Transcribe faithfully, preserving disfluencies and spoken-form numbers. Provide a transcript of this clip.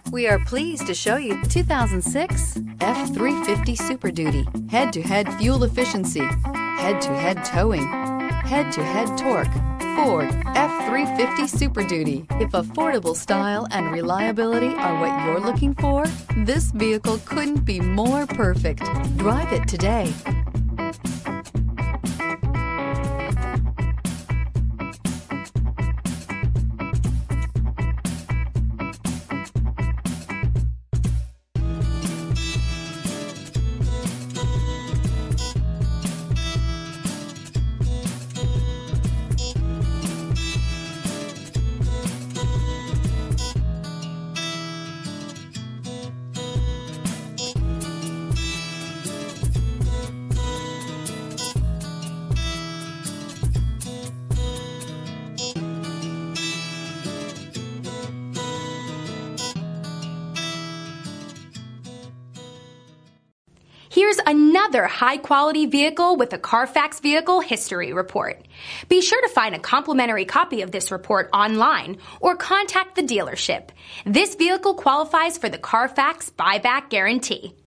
We are pleased to show you two thousand six F three fifty Super Duty. Head-to-head fuel efficiency, head-to-head towing, head-to-head torque. Ford F three fifty Super Duty. If affordable style and reliability are what you're looking for, this vehicle couldn't be more perfect. Drive it today. Here's another high-quality vehicle with a Carfax Vehicle History Report. Be sure to find a complimentary copy of this report online or contact the dealership. This vehicle qualifies for the Carfax Buyback Guarantee.